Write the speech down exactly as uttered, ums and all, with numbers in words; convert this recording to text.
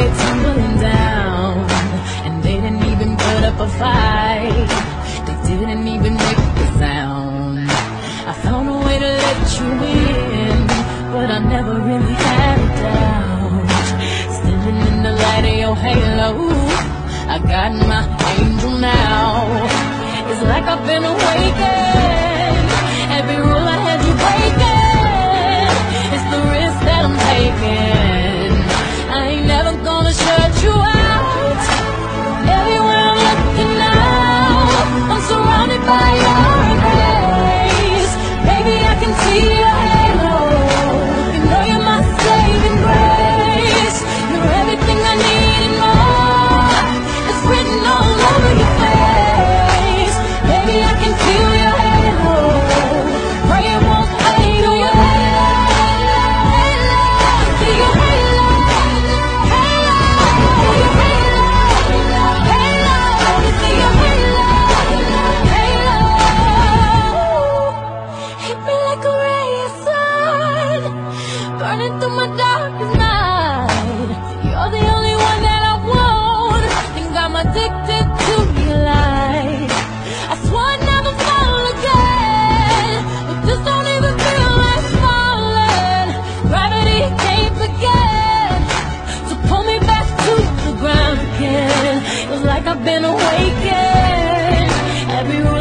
it tumbling down, and they didn't even put up a fight. They didn't even make a sound. I found a way to let you in, but I never really had a doubt. Standing in the light of your halo, I got my angel now. It's like I've been awakened. Every rule I had you breaking, it's the risk that I'm taking. I ain't never gonna shut you out. Everywhere I'm looking now, I'm surrounded by your grace. Baby, I can see your halo. You know you're my saving grace. You're everything I need and more. It's written all over your face. Baby, I can feel your halo. Pray it won't fade away. See your halo, halo, your halo, halo, see your halo, halo. Hit me like a ray of sun, burning through my darkest night. You're the only one that I want. Think I'm addicted to your light. I swore I'd never fall again, but this don't even feel like falling. Gravity can't begin to pull me back to the ground again. It was like I've been awakened. Every